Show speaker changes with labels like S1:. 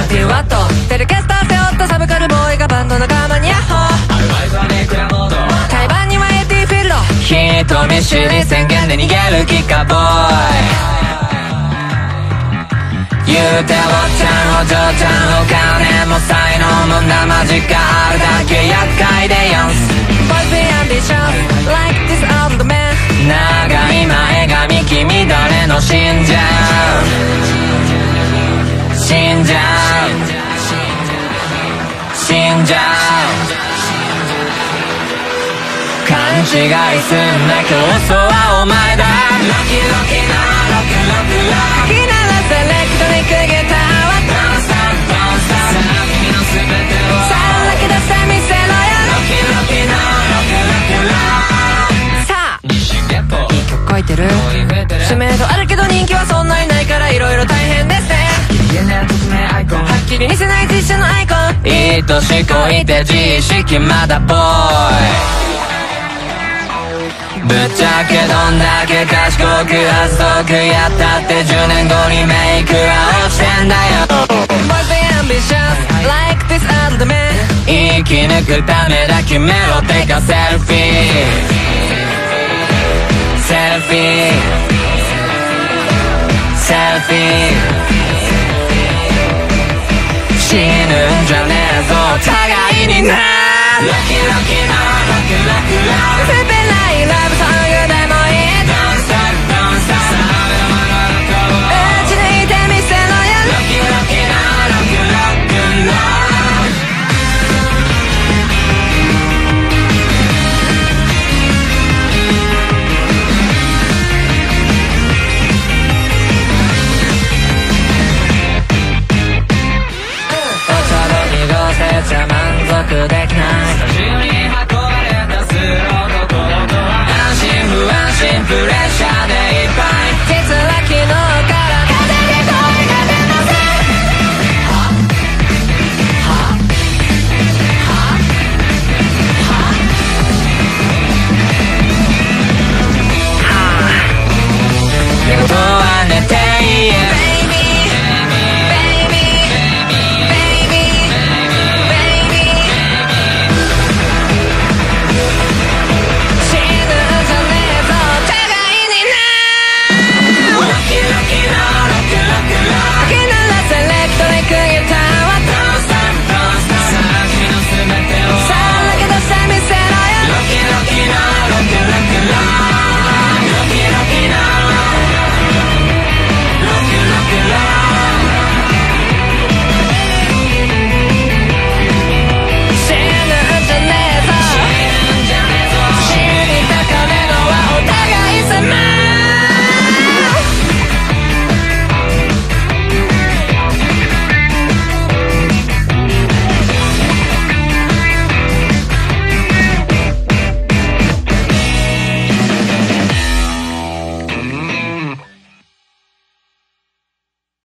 S1: ティワットテレキャスター背負ったサブカルボーイがバンド仲間にヤッホーアルバイトはネクラモード対バンにはエティフィールド人見知り宣言で逃げるキッカーボーイ言うておっちゃんお嬢ちゃんお金も才能も生地があるだけ厄介でやんす Boys be ambitious like this old man 長い前髪君誰の死んじゃう死んじゃう死んじゃう勘違いすんな競争はお前だロキロキなロクロクロかき鳴らせエレクトリックギターはドンスタンドンスタンさあ君の全てをさらけ出せ見せろよロキロキなロクロクロさあいい曲書いてる知名度あるけど人気はそんなにないから色々大変ですねはっきり見せない実写のアイコン愛しこいて自意識まだボーイぶっちゃけどんだけ賢く発足やったって10年後にメイクは落ちてんだよ Boys be ambitious like this old man 生き抜くためだ決めろてかセルフィーセルフィーセルフィー死ぬんじゃねえぞ互いになロキロキのロクロクロ薄っぺらいラブソングでも